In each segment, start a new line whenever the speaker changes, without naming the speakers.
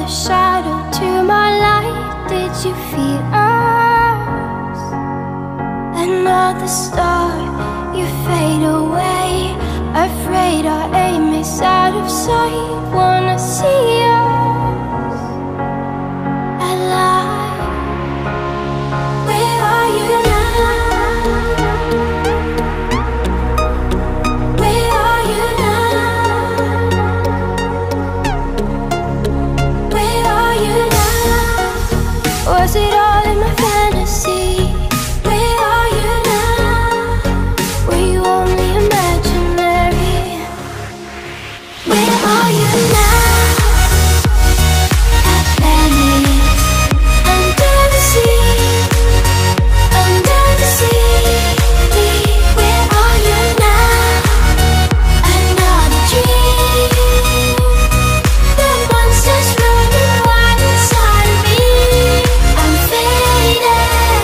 another shadow to my light. Did you feel us? Another star, you fade away. Afraid our aim is out of sight. Wanna see us alive. Where are you now? Where are you now? Where are you now? Was it all in my fantasy? Where are you now? Were you only imaginary? Where are you now? Atlantis, under the sea, under the sea. Where are you now? Another dream. The monsters running wild inside of me. I'm faded.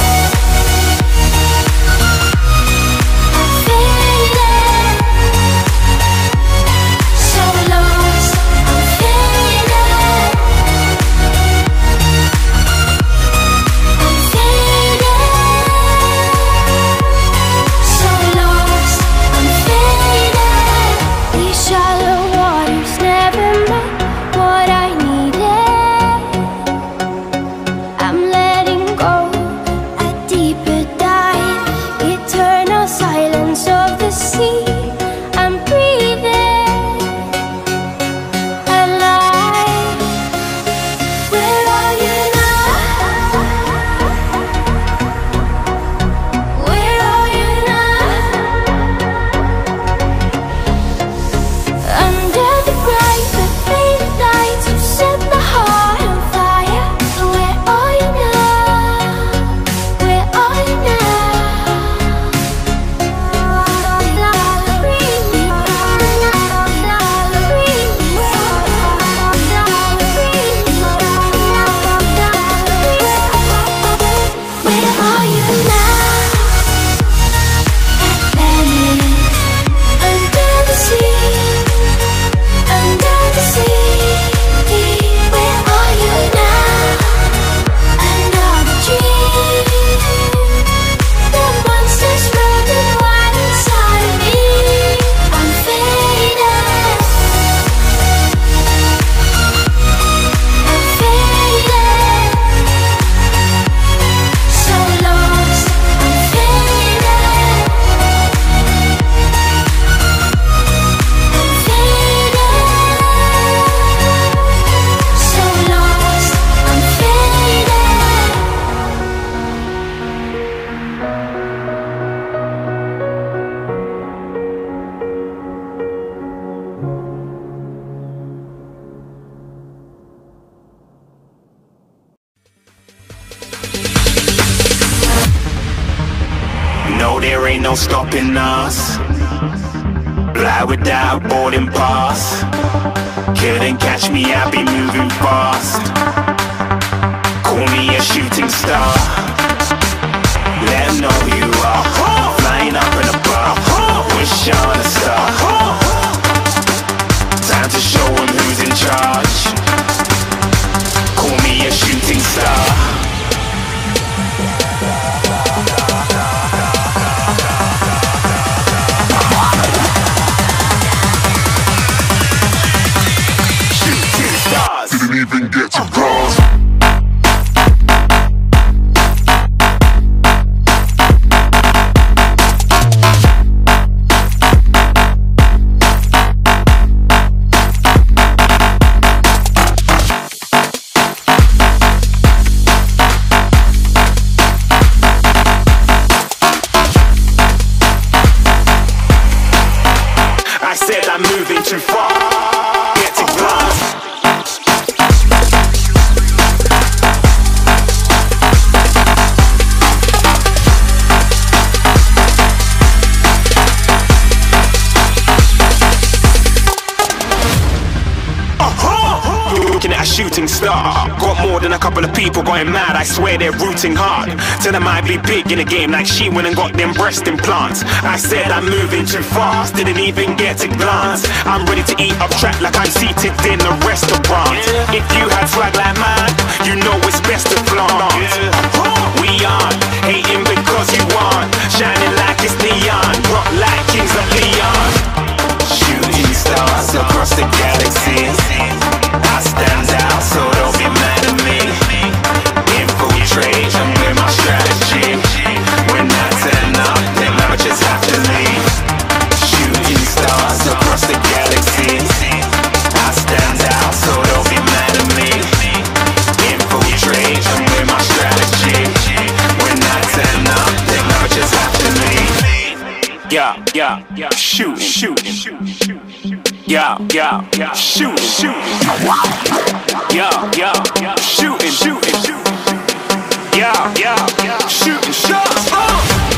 I'm faded. So lost. I'm faded. I'm faded. So lost. I'm faded. These shallow waters never met what I needed. I'm letting go a deeper dive. Eternal silence of the sea. I'm breathing alive. Where are you now? Where are you now? Under the bright but faded lights, you set my heart on fire. Where are you now? Where are you now? Where are you now? Atlantis, under the sea, under the sea. Where are you now? Another dream. The monsters running wild inside of me. I'm faded. I'm faded. So lost. I'm faded. I'm faded. So lost. I'm faded.
No, there ain't no stopping us. Fly without boarding pass. Couldn't catch me, I be moving fast. Call me a shooting star. Let 'em know who you are. Flying up in a bar. Wish on a star. Time to show 'em who's in charge. Call me a shooting star. Shooting stars.
Didn't even get to cross.
I said I'm moving too far. Get to glass. Looking at a shooting star. Got more than a couple of people going mad, I swear they're rooting hard. Tell them I'd be big in the game like she went and got them breast implants. I said I'm moving too fast, didn't even get a glance. I'm ready to eat up track like I'm seated in a restaurant. If you had swag like mine, you know it's best to flaunt. We aren't hating because you aren't shining like it's neon, rock like kings of Leon. Shooting stars across the galaxy, I stand out, so don't be mad at me. Infiltrate, I'm with my strategy. When I turn up, then I just have to leave. Shooting stars across the galaxy, I stand out, so don't be mad at me. Infiltrate, I'm with my strategy. When I turn up, then I just have to leave. Yeah, shooting, yeah, shooting, yeah, shooting, yeah, shooting shots.